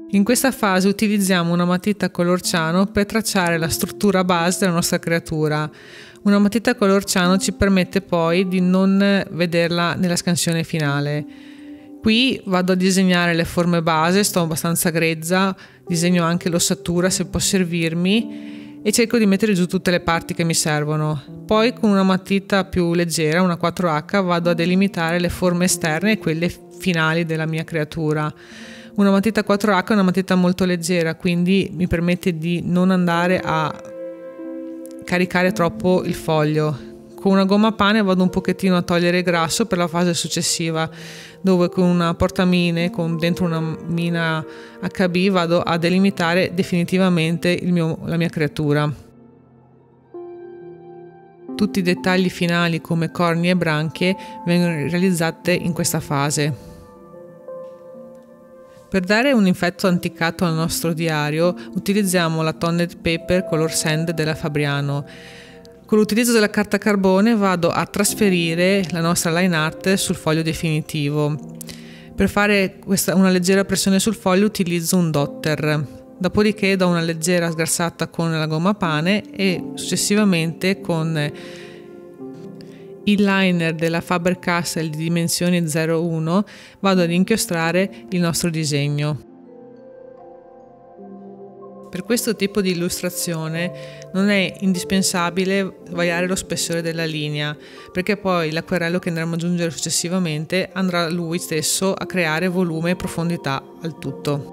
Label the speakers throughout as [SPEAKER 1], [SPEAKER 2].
[SPEAKER 1] In questa fase utilizziamo una matita color ciano per tracciare la struttura base della nostra creatura. Una matita color ciano ci permette poi di non vederla nella scansione finale. Qui vado a disegnare le forme base, sto abbastanza grezza, disegno anche l'ossatura se può servirmi e cerco di mettere giù tutte le parti che mi servono. Poi con una matita più leggera, una 4H, vado a delimitare le forme esterne e quelle finali della mia creatura. Una matita 4H è una matita molto leggera, quindi mi permette di non andare a caricare troppo il foglio. Con una gomma pane vado un pochettino a togliere il grasso per la fase successiva, dove con una portamine, con dentro una mina HB, vado a delimitare definitivamente la mia creatura. Tutti i dettagli finali come corni e branchie vengono realizzati in questa fase. Per dare un effetto anticato al nostro diario utilizziamo la Toned Paper Color Sand della Fabriano. Con l'utilizzo della carta carbone vado a trasferire la nostra line art sul foglio definitivo. Per fare una leggera pressione sul foglio utilizzo un dotter. Dopodiché do una leggera sgrassata con la gomma pane e successivamente con il liner della Faber-Castell di dimensioni 0,1 vado ad inchiostrare il nostro disegno. Per questo tipo di illustrazione non è indispensabile variare lo spessore della linea, perché poi l'acquerello che andremo ad aggiungere successivamente andrà lui stesso a creare volume e profondità al tutto.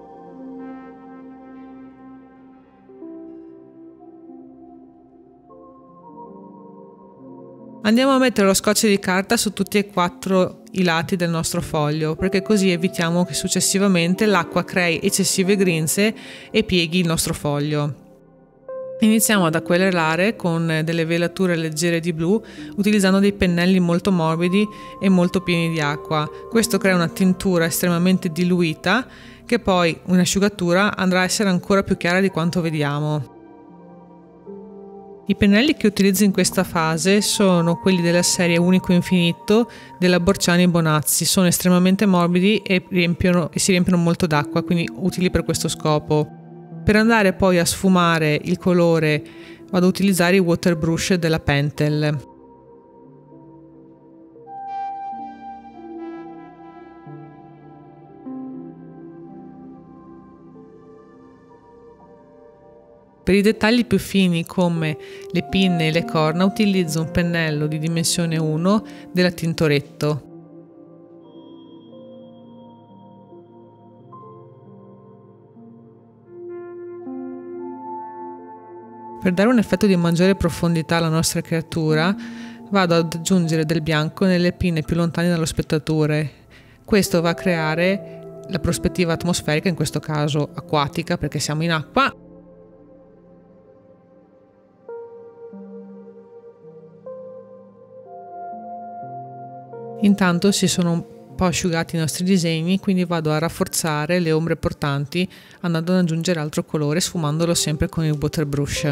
[SPEAKER 1] Andiamo a mettere lo scotch di carta su tutti e 4 i lati del nostro foglio, perché così evitiamo che successivamente l'acqua crei eccessive grinze e pieghi il nostro foglio. Iniziamo ad acquerelare con delle velature leggere di blu, utilizzando dei pennelli molto morbidi e molto pieni di acqua. Questo crea una tintura estremamente diluita, che poi in asciugatura andrà a essere ancora più chiara di quanto vediamo. I pennelli che utilizzo in questa fase sono quelli della serie Unico Infinito della Borciani Bonazzi, sono estremamente morbidi e si riempiono molto d'acqua, quindi utili per questo scopo. Per andare poi a sfumare il colore vado ad utilizzare i water brush della Pentel. Per i dettagli più fini come le pinne e le corna utilizzo un pennello di dimensione 1 della Tintoretto. Per dare un effetto di maggiore profondità alla nostra creatura vado ad aggiungere del bianco nelle pinne più lontane dallo spettatore. Questo va a creare la prospettiva atmosferica, in questo caso acquatica perché siamo in acqua. Intanto si sono un po' asciugati i nostri disegni, quindi vado a rafforzare le ombre portanti andando ad aggiungere altro colore, sfumandolo sempre con il water brush.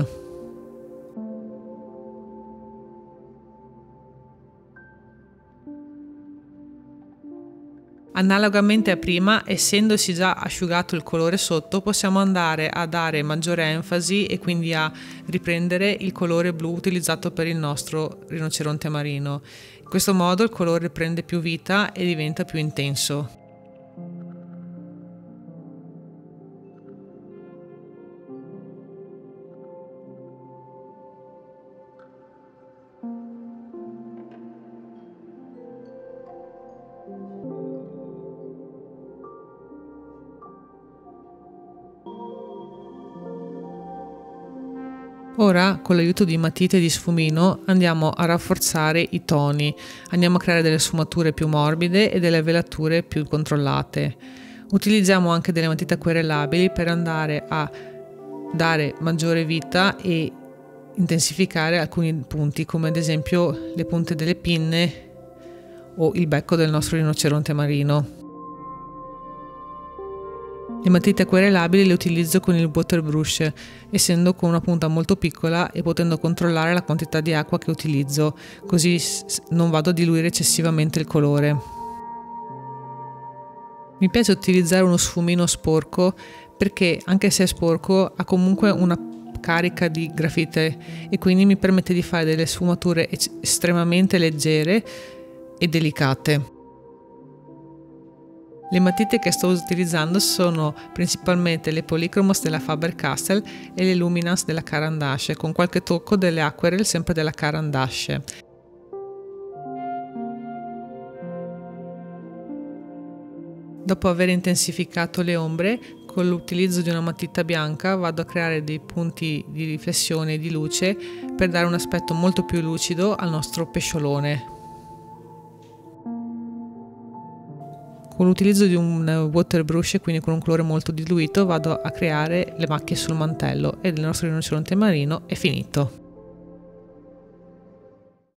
[SPEAKER 1] Analogamente a prima, essendosi già asciugato il colore sotto, possiamo andare a dare maggiore enfasi e quindi a riprendere il colore blu utilizzato per il nostro rinoceronte marino. In questo modo il colore prende più vita e diventa più intenso. Ora, con l'aiuto di matite di sfumino, andiamo a rafforzare i toni, andiamo a creare delle sfumature più morbide e delle velature più controllate. Utilizziamo anche delle matite acquerelabili per andare a dare maggiore vita e intensificare alcuni punti, come ad esempio le punte delle pinne o il becco del nostro rinoceronte marino. Le matite acquerelabili le utilizzo con il water brush, essendo con una punta molto piccola e potendo controllare la quantità di acqua che utilizzo, così non vado a diluire eccessivamente il colore. Mi piace utilizzare uno sfumino sporco perché, anche se è sporco, ha comunque una carica di grafite e quindi mi permette di fare delle sfumature estremamente leggere e delicate. Le matite che sto utilizzando sono principalmente le Polychromos della Faber-Castell e le Luminance della Caran d'Ache, con qualche tocco delle Aquarelle sempre della Caran d'Ache. Dopo aver intensificato le ombre, con l'utilizzo di una matita bianca vado a creare dei punti di riflessione e di luce per dare un aspetto molto più lucido al nostro pesciolone. Con l'utilizzo di un water brush, quindi con un colore molto diluito, vado a creare le macchie sul mantello e il nostro rinoceronte marino è finito.